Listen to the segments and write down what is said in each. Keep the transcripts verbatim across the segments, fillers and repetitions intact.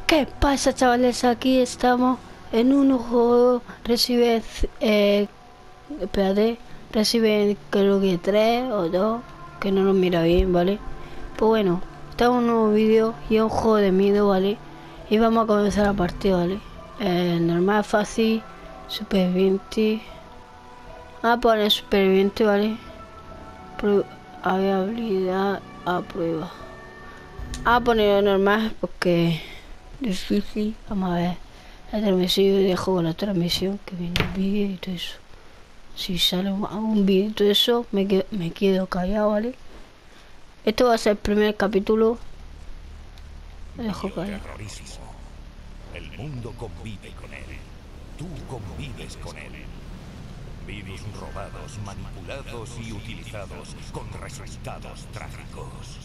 ¿Qué pasa, chavales? Aquí estamos en un juego. Recibe, eh, espérate, recibe creo que tres o dos, que no lo mira bien, ¿vale? Pues bueno, estamos en un nuevo vídeo y es un juego de miedo, ¿vale? Y vamos a comenzar la partida, ¿vale? Eh, normal, fácil, superviviente. Vamos a poner superviviente, ¿vale? Pro habilidad a prueba. Vamos a poner normal porque difícil. Vamos a ver la transmisión. Yo dejo con la transmisión que viene el vídeo y todo eso. Si sale un, un vídeo y todo eso, me quedo, me quedo callado, ¿vale? Esto va a ser el primer capítulo. Me dejo callado. El mundo convive con él. Tú convives con él. Virus robados, manipulados y utilizados con resultados trágicos.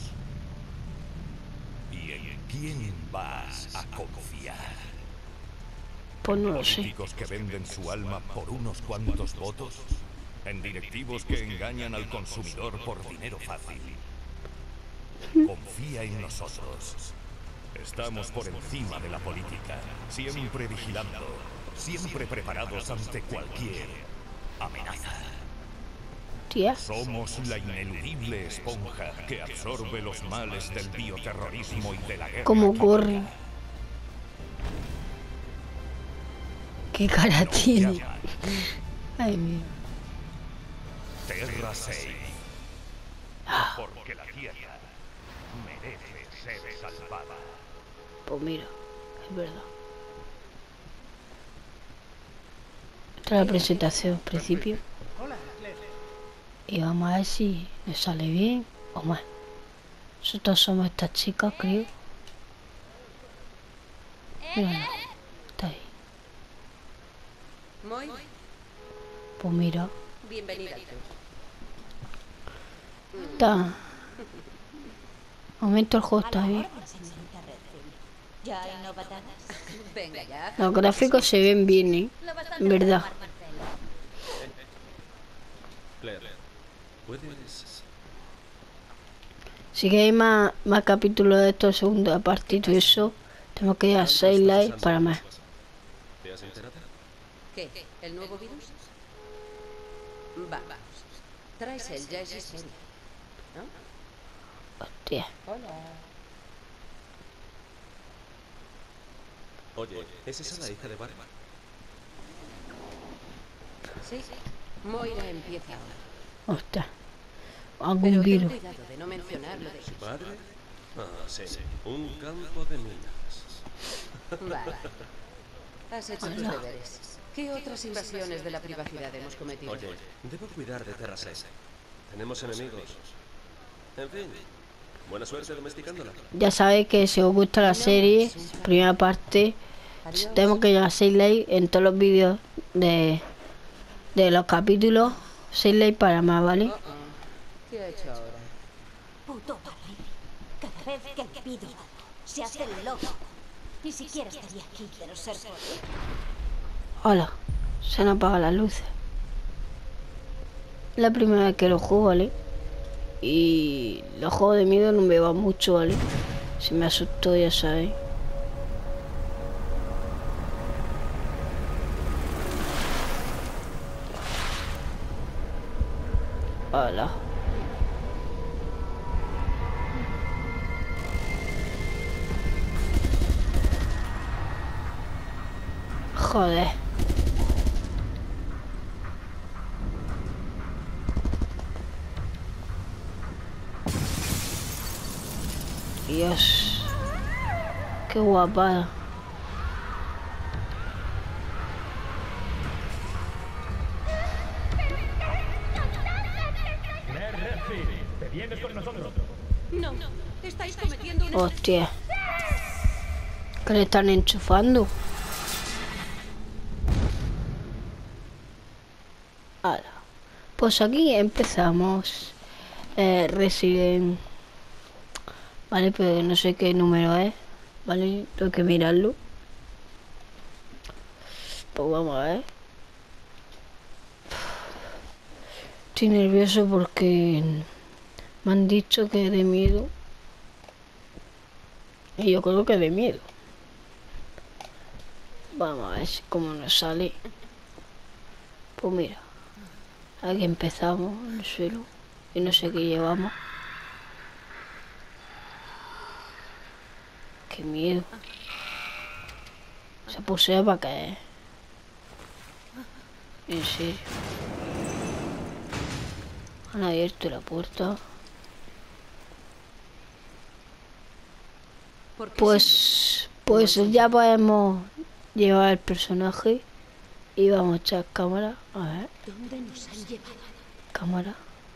¿Y en quién vas a confiar? Pues no lo sé. ¿Políticos que venden su alma por unos cuantos votos? ¿En directivos que engañan al consumidor por dinero fácil? Confía en nosotros. Estamos por encima de la política, siempre vigilando, siempre preparados ante cualquier amenaza. Tía. Somos la ineludible esponja que absorbe los males del bioterrorismo y de la guerra. Como corre. Qué cara Nos tiene. llaman Ay, mío. Terra seis. Porque la Tierra merece ser salvada. Pues mira, es verdad. Esta es la presentación al principio. Y vamos a ver si me sale bien o mal. Nosotros somos estas chicas, creo. Mira, está ahí. Muy Pues mira, bienvenida al club. está. De momento el juego está bien. ¿Ya hay novatadas? Venga ya. Los gráficos se ven bien, ¿eh? En verdad. Claire, ¿puedes...? Si queréis más, más capítulos de estos segunda parte y todo eso, tenemos que ir a seis likes para más. ¿Te has enterado? ¿Qué? ¿El nuevo virus? Va, vamos. Traes el ya existente, ¿no? Hostia. Hola. Oye, ¿es esa la hija de Bárbara? Sí. Moira empieza ahora. Hostia. Algún Pero ten virus. cuidado de no mencionar lo de... ¿Su padre? Ah, sí. Un campo de minas. Vale. Has hecho tus Hola. deberes. ¿Qué otras invasiones de la privacidad hemos cometido? Oye, debo cuidar de Terra seis. Tenemos enemigos. En fin, buena suerte domesticándola. Ya sabéis que si os gusta la serie, primera parte, Adiós. tenemos que llegar a seis likes en todos los vídeos de, de los capítulos. seis likes para más, ¿vale? Oh, oh. ¿Qué ha hecho ahora? Puto Barry. Cada vez que le pido, se hace el loco. Ni siquiera estaría aquí, pero ser por... Hola, se han apagado las luces. Es la primera vez que lo juego, ¿vale? Y los juegos de miedo no me van mucho, ¿vale? Si me asustó, ya sabéis. Hola. Joder. Dios. Qué guapada. ¿Te vienes con nosotros? No, estáis cometiendo un... Hostia. ¿Qué le están enchufando? Ahora. Pues aquí empezamos. Eh, Resident. Vale, pero no sé qué número es. Vale, tengo que mirarlo. Pues vamos a ver. Estoy nervioso porque me han dicho que es de miedo. Y yo creo que es de miedo. Vamos a ver si cómo nos sale. Pues mira. Aquí empezamos en el suelo. Y no sé qué llevamos. Qué miedo. Se posee para caer. En serio. Han abierto la puerta. ¿Por qué Pues, pues ya podemos llevar el personaje y vamos a echar cámara. A ver, siempre? ¿Dónde nos han llevado? cámara.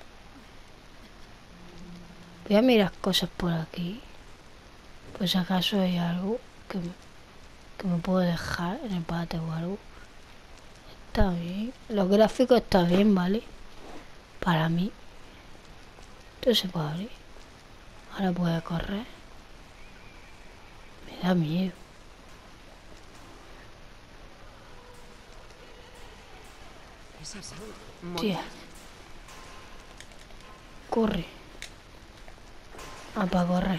Voy a mirar cosas por aquí. Pues si acaso hay algo que me, que me puedo dejar en el bate o algo. Está bien. Los gráficos están bien, ¿vale? Para mí. Esto se puede abrir. Ahora puedo correr. Me da miedo. Esa es Tía. Corre. Ah, para correr.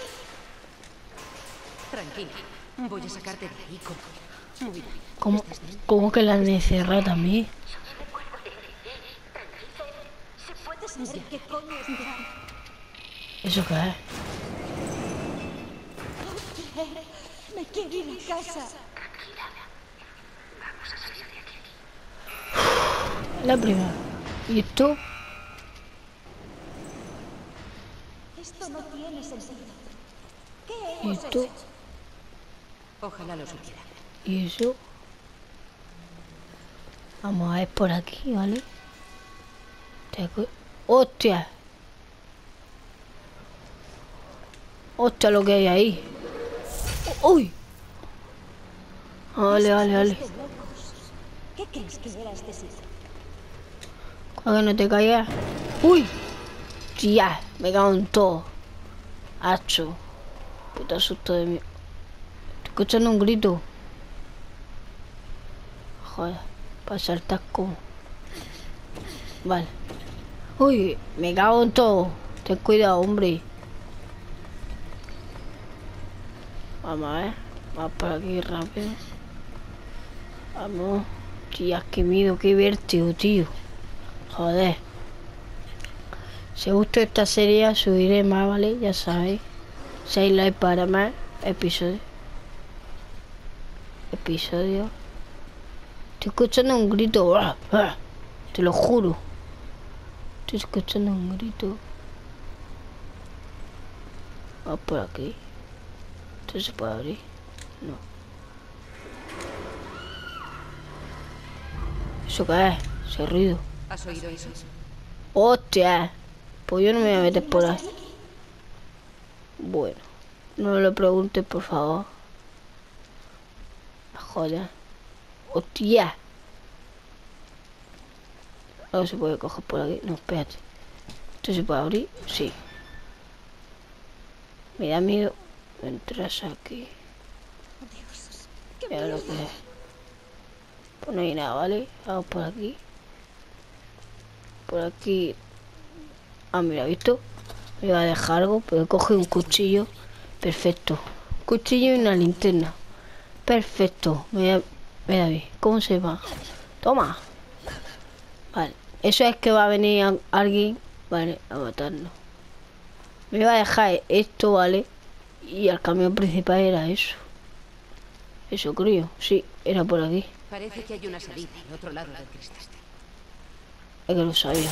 Tranquila. Voy a sacarte de ahí con... Muy bien. ¿Cómo, ¿Estás bien? cómo que la han encerrado también? ¿Puedes saber qué coño está? ¿Eso qué es? Me quiero ir a casa. La primera. ¿Y esto? Esto no tiene sentido. ¿Qué ¿Y hemos esto? hecho? Ojalá lo supiera. ¿Y eso? Vamos a ver por aquí, ¿vale? ¡Hostia! ¡Hostia lo que hay ahí! ¡Uy! Vale, vale, vale. De locos. ¿Qué crees que era este sitio? Para que no te caigas. ¡Uy! Tía, me cago en todo. Hacho. Puta susto de mí. Estoy escuchando un grito. Joder, para saltar como. Vale. Uy, me cago en todo. Ten cuidado, hombre. Vamos a ver. Vamos por aquí rápido. Vamos. Tía, qué miedo, qué vértigo, tío. Joder. Si os gusta esta serie, subiré más, ¿vale? Ya sabéis. seis likes para más episodios. Episodio. Estoy escuchando un grito. ¡Ah! ¡Ah! Te lo juro. Estoy escuchando un grito. Vamos por aquí. ¿Esto se puede abrir? No. ¿Eso qué es? Ese ruido. ¿Has oído eso? ¡Hostia! Pues yo no me voy a meter por ahí. Bueno. No me lo preguntes, por favor. Joder. ¡Hostia! ¿Algo se puede coger por aquí? No, espérate. ¿Esto se puede abrir? Sí. Me da miedo. Entras aquí. Mira lo que es. Pues no hay nada, ¿vale? Vamos por aquí. Por aquí. Ah, mira, ¿visto? Me iba a dejar algo, pero coge un cuchillo. Perfecto. Un cuchillo y una linterna. Perfecto. Me da, me da bien. ¿Cómo se va? Toma. Vale. Eso es que va a venir a, alguien, vale, a matarnos. Me iba a dejar esto, ¿vale? Y el camión principal era eso. Eso creo. Sí, era por aquí. Parece que hay una salida al otro lado del cristal. Es que lo sabía.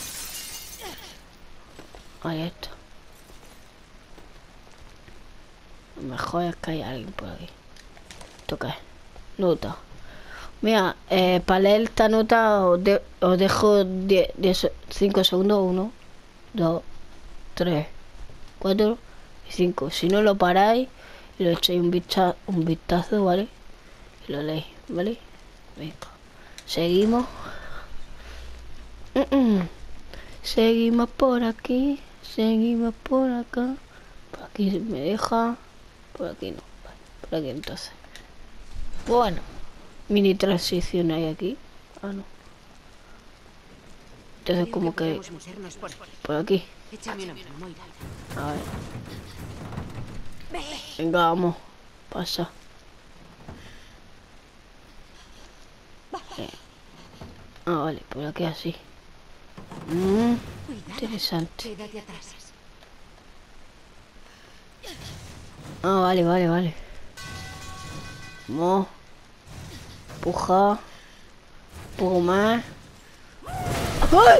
Ahí está. Lo mejor es que hay alguien por aquí. ¿Esto qué es? Nota. Mira, eh, para leer esta nota os, de, os dejo cinco segundos. uno, dos, tres, cuatro y cinco. Si no lo paráis, lo echáis un vistazo, un vistazo, ¿vale? Y lo leéis, ¿vale? Venga. Seguimos. Mm -mm. Seguimos por aquí. Seguimos por acá. Por aquí me deja. Por aquí no. Vale, por aquí entonces. Bueno. Mini transición hay aquí. Ah, no. Entonces como que... Por aquí. Échame una mano, Moira. A ver. Venga, vamos. Pasa. Ah, vale, por aquí así. Mm, Cuidado. interesante. Quédate atrás. Ah, vale, vale, vale. Vamos. Empuja. Un poco más. ¡Ay!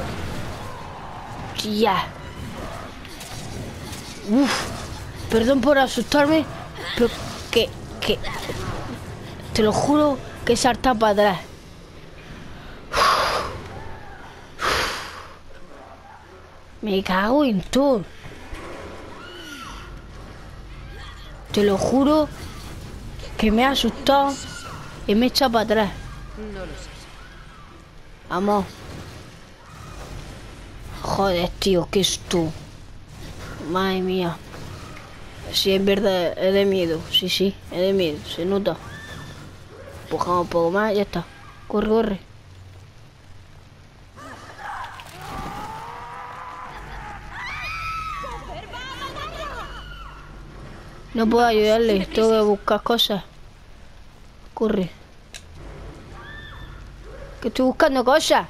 ¡Tía! Uf. Perdón por asustarme, pero que, que... Te lo juro que salta para atrás. Me cago en todo. Te lo juro que me ha asustado y me echa para atrás. No lo sé. Vamos. Joder, tío, ¿qué es tú? Madre mía. Sí, es verdad, es de miedo. Sí, sí, es de miedo, se nota. Empujamos un poco más, ya está. Corre, corre. No puedo ayudarle, tengo que buscar cosas. Corre. Que estoy buscando cosas.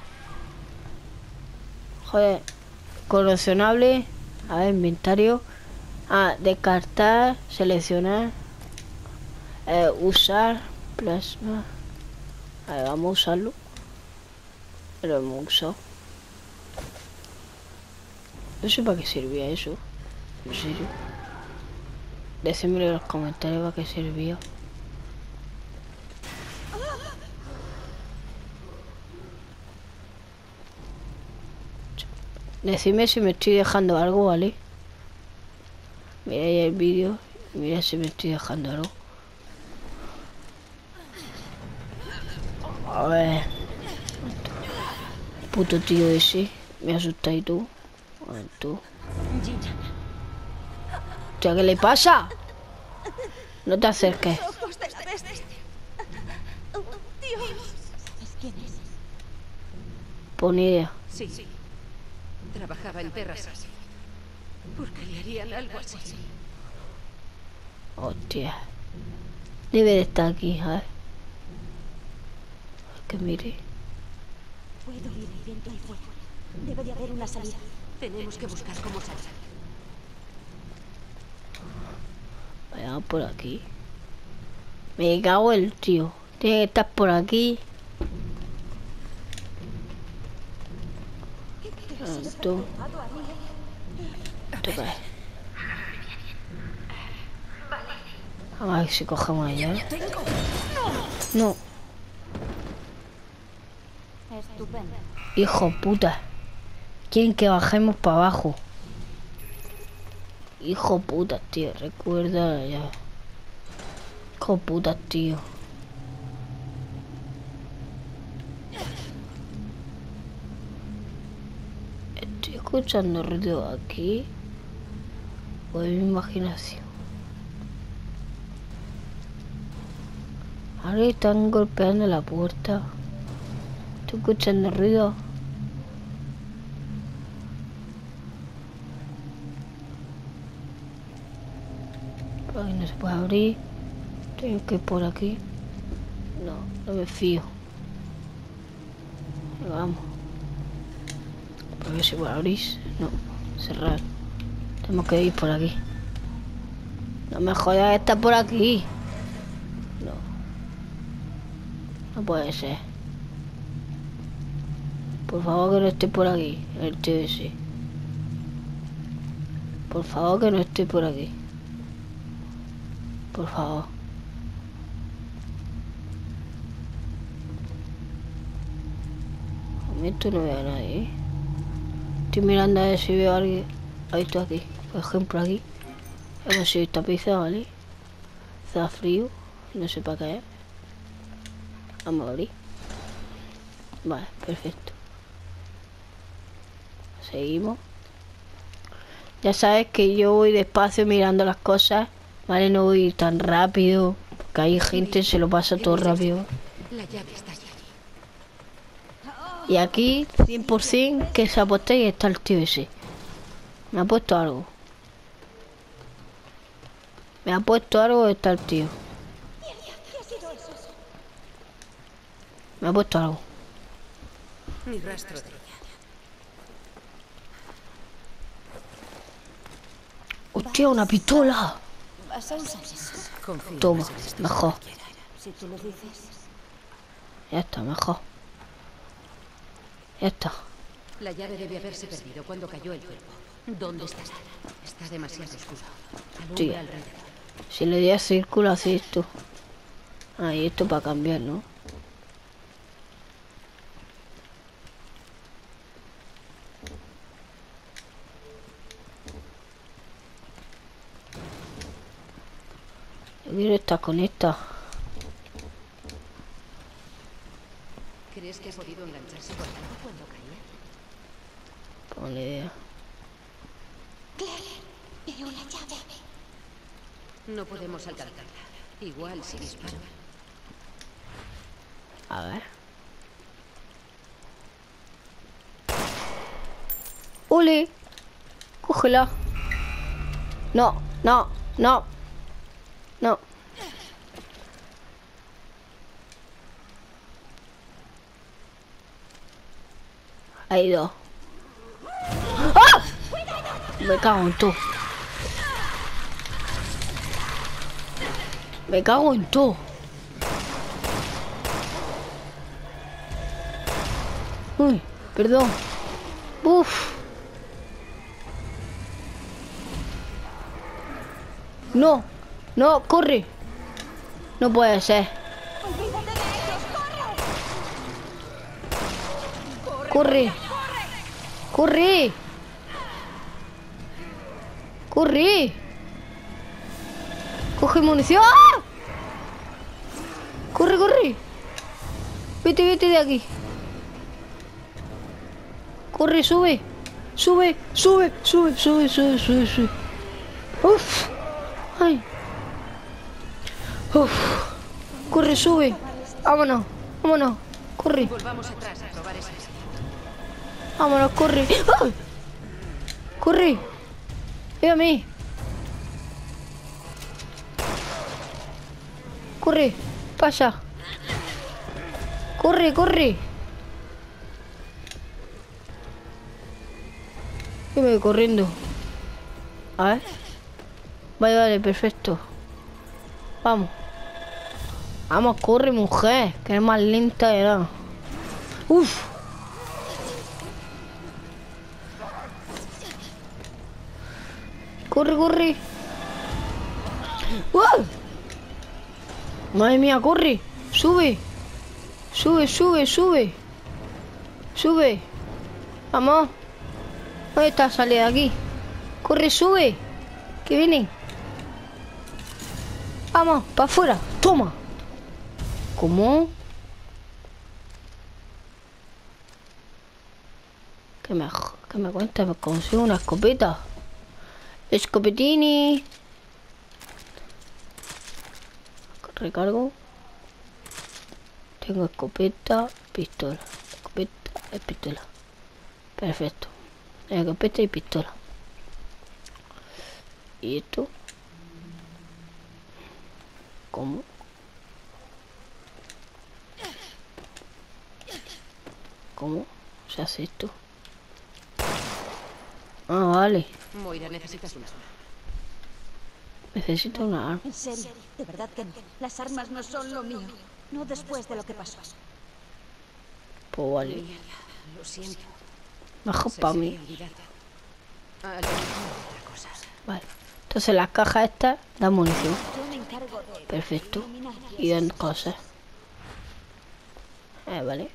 Joder. Coleccionable. A ver, inventario. Ah, descartar, seleccionar. Eh, usar. Plasma. A ver, vamos a usarlo. Lo hemos usado. No sé para qué servía eso. En serio. Decidme en los comentarios para qué servía. Decidme si me estoy dejando algo, ¿vale? Mira ahí el vídeo. Mira si me estoy dejando algo. A ver. Puto tío ese. Me asusta y tú. A ver, tú. Hostia, ¿qué le pasa? No te acerques. Ojos de la bestia. Oh, Dios. ¿Sabes quién es? Pon idea. Sí, sí. Trabajaba en Terras así. ¿Por qué le harían algo así? Hostia. Debe de estar aquí, a ver. Que mire. Puedo ir el viento ahí fuera. Debe de haber una salida. Tenemos que buscar cómo salir. Vaya por aquí. Me cago el tío. Tiene que estar por aquí. Tú. Tú caes. A ver si cogemos allá. ¿Eh? No. Estupendo. Hijo puta. Quieren que bajemos para abajo. Hijo puta, tío. Recuerda ya. Hijo puta, tío. Estoy escuchando ruido aquí. O es mi imaginación. Ahora están golpeando la puerta. Estoy escuchando ruido. Por aquí no se puede abrir. Tengo que ir por aquí. No, no me fío. Venga, vamos. Por ver si puede abrir. No, cerrar. Tenemos que ir por aquí. No me jodas que está por aquí. No. No puede ser. Por favor que no esté por aquí, el tío ese. Por favor que no esté por aquí. Por favor. A mí esto no veo a nadie, ¿eh? Estoy mirando a ver si veo a alguien. Ahí estoy aquí. Por ejemplo aquí. Hemos sido esta pieza, ¿vale? Está frío. No sé para qué es. Vamos a abrir. Vale, perfecto. Seguimos. Ya sabes que yo voy despacio mirando las cosas. Vale, no voy tan rápido. Porque hay gente, se lo pasa todo rápido. La llave está allí. Y aquí, cien por cien que se aposté y está el tío ese. Me ha puesto algo. Me ha puesto algo y está el tío. Me ha puesto algo. Ni rastro de ella. ¡Hostia, una pistola! Vas a usar eso. Confío Toma, más en esto mejor. que cualquiera. Si tú lo dices. Ya está, mejor. Ya está. La llave debe haberse perdido cuando cayó el cuerpo. ¿Dónde estará? Está demasiado oscuro. Alumbra Sí. alrededor. Si le di a círculo, así esto. Ahí esto para cambiar, ¿no? Yo quiero estar con esta. ¿Crees que ha podido engancharse por algo cuando caía? Ponle idea. Claire, veo la llave. No podemos alcanzarla. Igual si disparo. A ver. ¡Uli! Cógela. No, no, no. No. Ha ido. ¡Ah! Me cago en todo. Me cago en todo. Uy, perdón. Uf. No, no, corre. No puede ser. Corre. Corre. Corre. Coge munición. ¡Ah! Corre, corre. Vete, vete de aquí. Corre, sube. Sube, sube, sube, sube, sube, sube, sube. Uf. Ay. Uf. Corre, sube. Vámonos, vámonos. Corre. Volvamos atrás a probar esa. Vámonos, corre. ¡Ah! Corre. Ven a mí. Corre. Pasa. Corre, corre. Yo me voy corriendo. A ver. Vale, vale, perfecto. Vamos. Vamos, corre, mujer. Que eres más lenta de nada. Uf. Corre, corre. ¡Wow! Madre mía, corre. Sube. Sube, sube, sube. Sube. Vamos. ¿Dónde está? Sale de aquí. Corre, sube. Que vienen. Vamos, para afuera. Toma. ¿Cómo? Que me, que me cuenta, me consigo una escopeta. Escopetini. Recargo. Tengo escopeta, pistola. Escopeta, y pistola. Perfecto. Escopeta y pistola. ¿Y esto? ¿Cómo? ¿Cómo se hace esto? Ah, vale. Moira, necesitas una. Necesito una arma. En serio, de verdad que no. Las armas no son lo mío. No después de lo que pasó. Pues vale. Mierda, lo siento. Mejor Se para me mí. había olvidado. Ah, le digo otra cosa. Vale. Entonces las cajas estas dan munición. Yo me encargo de Perfecto. eliminar Y dan esas cosas. Eh, vale.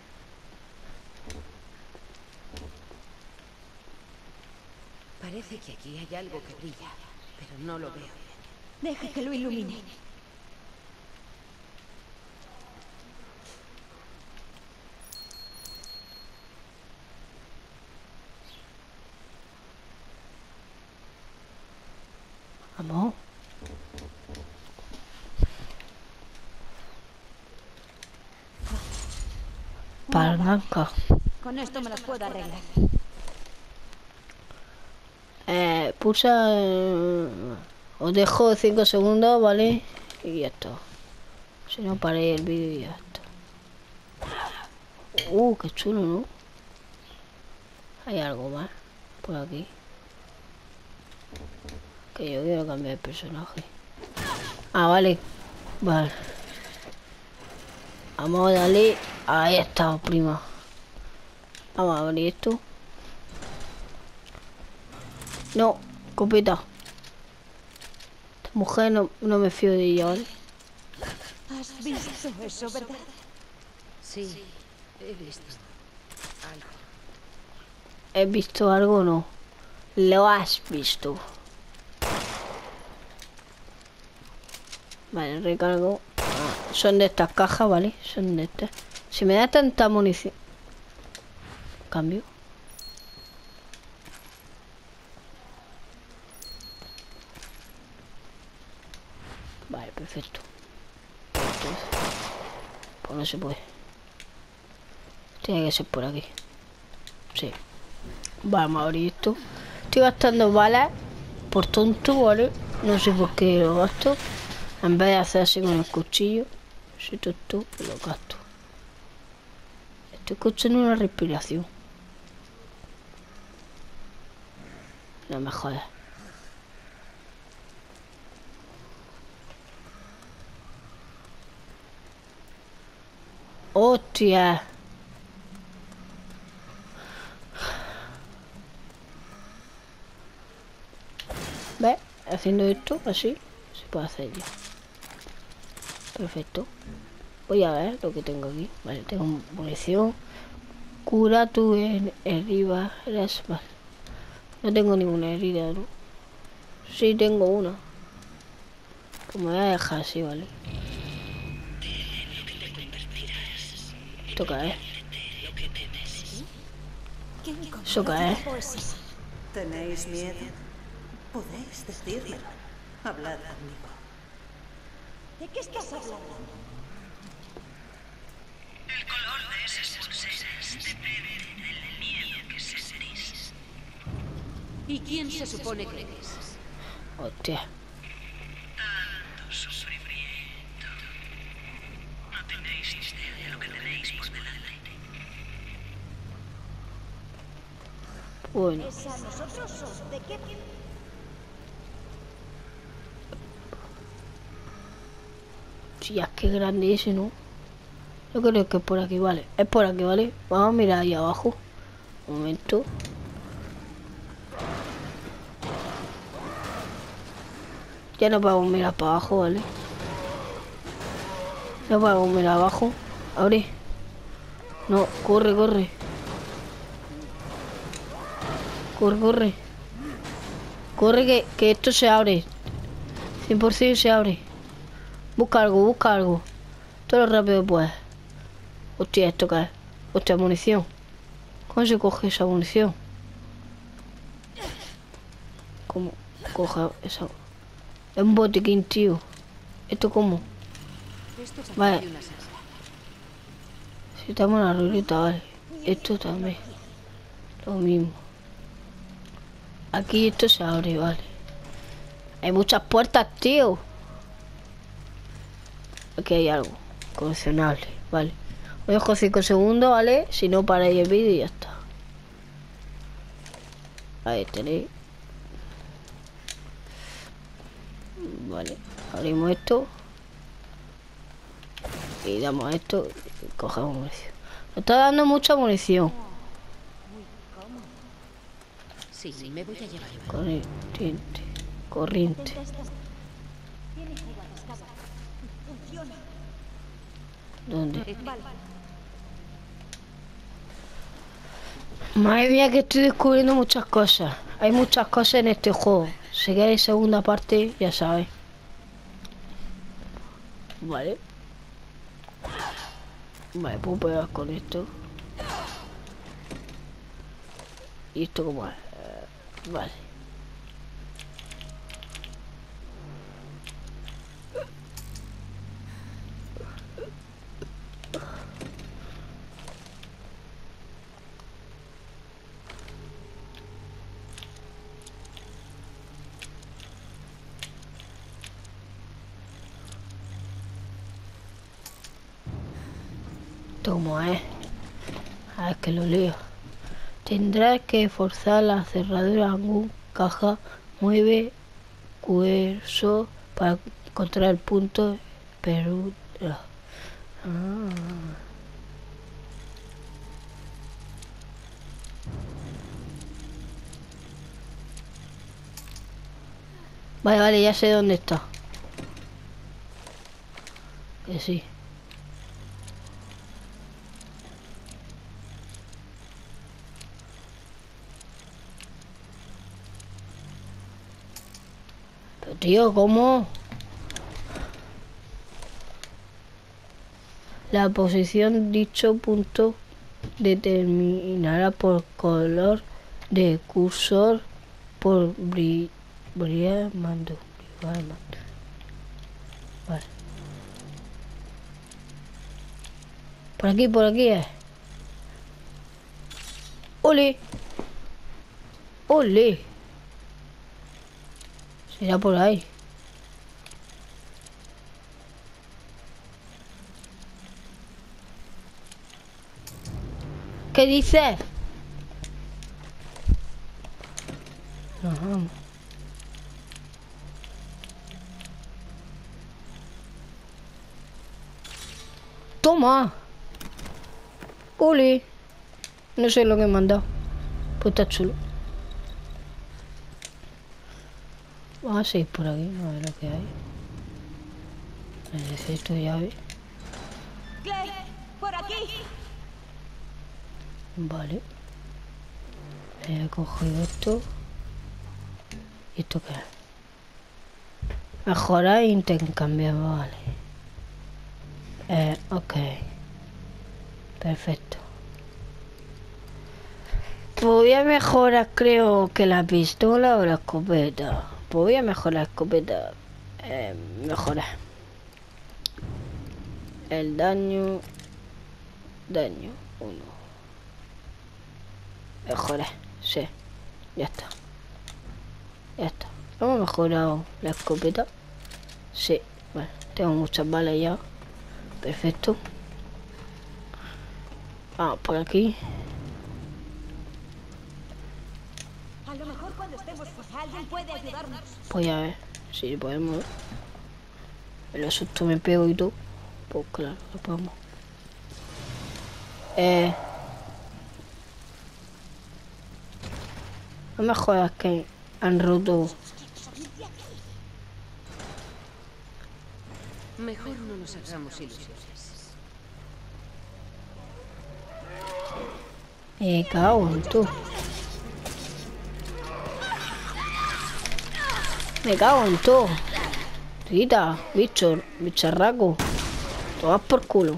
Parece que aquí hay algo que brilla, pero no lo veo bien. Deja que lo ilumine. Vamos. Palanca. Con esto me las puedo arreglar. Eh, pulsa... eh, os dejo cinco segundos, ¿vale? Y ya está. Si no, paré el vídeo y ya está. Uh, qué chulo, ¿no? Hay algo más por aquí. Que yo quiero cambiar de personaje. Ah, vale. Vale. Vamos a darle. Ahí está, prima. Vamos a abrir esto. No, copeta. Esta mujer no, no me fío de ella, ¿vale? ¿Has visto eso, verdad? Sí, he visto algo. ¿He visto algo o no? Lo has visto. Vale, recargo. Ah, son de estas cajas, ¿vale? Son de estas. Si me da tanta munición. Cambio. Vale, perfecto. Entonces, pues no se puede. Tiene que ser por aquí. Sí. Vamos a abrir esto. Estoy gastando balas por tonto, ¿vale? No sé por qué lo gasto. En vez de hacer así con el cuchillo. Soy tonto y lo gasto. Estoy escuchando una respiración. No me jodas. ¡Hostia! ¿Ves? Haciendo esto así se puede hacer ya. Perfecto. Voy a ver lo que tengo aquí. Vale, tengo munición. Cura tu herida. Vale. No tengo ninguna herida, ¿no? Sí, tengo una. Pues me voy a dejar así, ¿vale? Esto cae. Eso cae. ¿Tenéis miedo? Podéis decírmelo. Hablad conmigo. ¿De qué estás hablando? El color de esas pulseras depende del miedo que sentís. ¿Y quién se supone que eres? Hostia. Tanto sufrimiento. No tenéis idea de lo que tenéis por delante. Bueno. ¿Es a nosotros o de qué? Tía, qué grande ese, ¿no? Yo creo que es por aquí, vale. Es por aquí, ¿vale? Vamos a mirar ahí abajo. Un momento. Ya no podemos mirar para abajo, ¿vale? No podemos mirar abajo. Abre. No, corre, corre. Corre, corre. Corre que, que esto se abre. cien por ciento se abre. Busca algo, busca algo. Todo lo rápido que puedas. Hostia, esto cae. Hostia, munición. ¿Cómo se coge esa munición? ¿Cómo coge esa? Es un botiquín, tío. ¿Esto cómo? Esto es Vale. de una salsa. Si estamos en la ruleta, vale. Esto también. Lo mismo. Aquí esto se abre, vale. Hay muchas puertas, tío. Aquí hay algo. Coleccionable, vale. Os dejo cinco segundos, ¿vale? Si no, paráis el vídeo y ya está. Ahí tenéis. Vale. Abrimos esto. Y damos esto. Y cogemos munición. Nos está dando mucha munición. Sí, me voy a llevar. Corriente. Corriente. Tiene que ir a descargar. Funciona. ¿Dónde? Vale. Madre mía, que estoy descubriendo muchas cosas. Hay muchas cosas en este juego. Si queréis segunda parte, ya sabéis. Vale. Vale, puedo pegar con esto. ¿Y esto cómo es? Eh, Vale. ¿Esto cómo es? Ah, es que lo leo. Tendrás que forzar la cerradura de algún caja. Mueve cursor para encontrar el punto Perú. Ah. Vale, vale, ya sé dónde está. Que sí. Pero tío, ¿cómo? La posición dicho punto determinará por color de cursor por brillar. Brillar mando, brillar mando. Vale. Por aquí, por aquí es. ¡Ole! ¡Ole! Será por ahí. ¿Qué dices? Nos vamos. Toma. Uli. No sé lo que me han dado. Pues está chulo. Vamos a seguir por aquí, a ver lo que hay. Necesito llave. Clay, por aquí. Vale. He cogido esto. ¿Y esto qué es? Mejorar e intercambiar, vale. Eh, ok. Perfecto. Pues voy a mejorar, creo que la pistola o la escopeta. Pues voy a mejorar la escopeta. Eh, mejorar. El daño. Daño. Uno. Mejorar. Sí. Ya está. Ya está. ¿Hemos mejorado la escopeta? Sí. Bueno, tengo muchas balas ya. Perfecto. Vamos por aquí. A lo mejor cuando estemos fuera alguien puede ayudarnos. Voy a ver si podemos. El susto me pego y todo. Pues claro, lo podemos. Eh. No me jodas que han roto. Mejor no nos hagamos ilusiones. Me cago en tú. Me cago en todo. Tita, bicho, bicharraco. Todas por culo.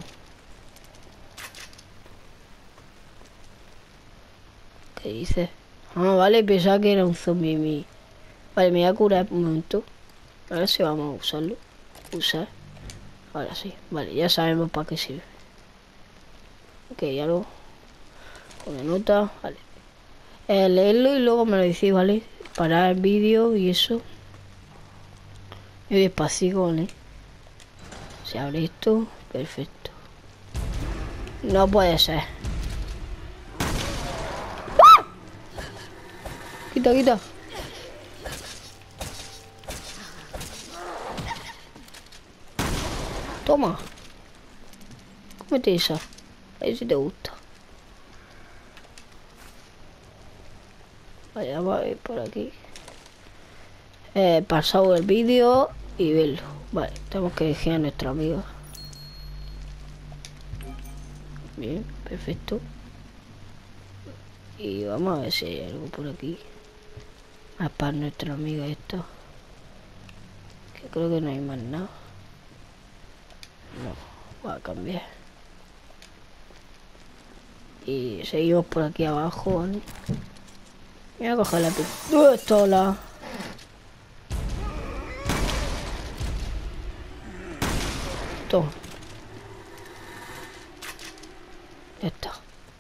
¿Qué dices? Ah, vale, pensaba que era un zombie mi. Vale, me voy a curar un momento. Ahora sí vamos a usarlo. Usar. Ahora sí. Vale, ya sabemos para qué sirve. Ok, ya lo. Pone nota. Vale. Eh, leerlo y luego me lo decís, ¿vale? Parar el vídeo y eso. Y despacito, ¿vale? Se abre esto. Perfecto. No puede ser. ¡Ah! Quita, quita. Toma. Cómete esa. A ver si te gusta. Vale, vamos a ver por aquí. Eh, pasado el vídeo y verlo. Vale, tenemos que elegir a nuestra amiga. Bien, perfecto. Y vamos a ver si hay algo por aquí. Más para nuestra amiga esta. Que creo que no hay más nada. No, voy a cambiar. Y seguimos por aquí abajo, ¿vale? Voy a coger la pistola. Toma. Ya está.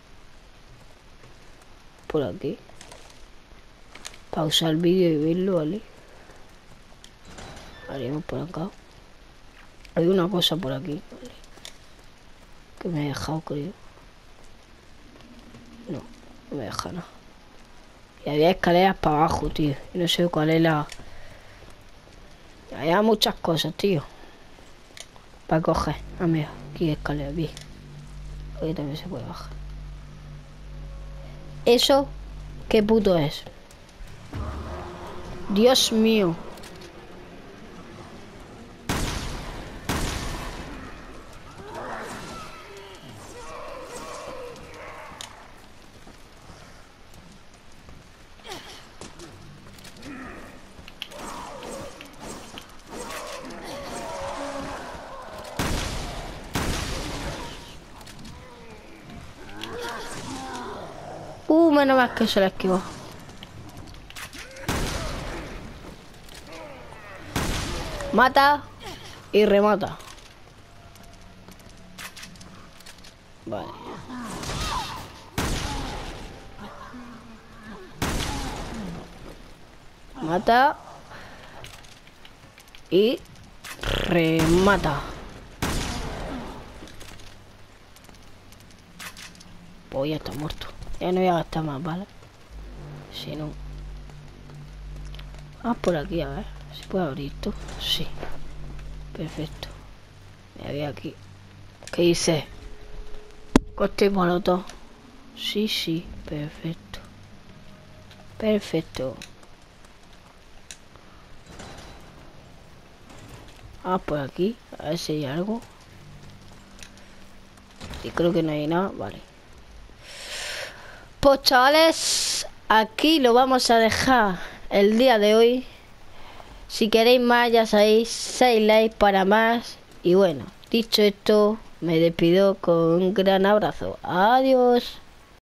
Por aquí. Pausar el vídeo y verlo, ¿vale? Haremos por acá. Hay una cosa por aquí, ¿vale? Que me he dejado, creo. No. No me deja nada. Y había escaleras para abajo, tío. Y no sé cuál es la... Había muchas cosas, tío. Para coger. Ah, mira, aquí hay escaleras, vi. Aquí también se puede bajar. ¿Eso qué puto es? Dios mío. Uh, menos mal que se la esquivó. Mata y remata. Vale. Mata y remata. Pues ya está muerto. Ya no voy a gastar más, ¿vale? Si no... Ah, por aquí, a ver. ¿Se puede abrir esto? Sí. Perfecto. Me había aquí. ¿Qué hice? Coste molotov. Sí, sí. Perfecto. Perfecto. Ah, por aquí. A ver si hay algo. Y creo que no hay nada. Vale. Pues chavales, aquí lo vamos a dejar el día de hoy. Si queréis más, ya sabéis, seis likes para más. Y bueno, dicho esto, me despido con un gran abrazo. Adiós.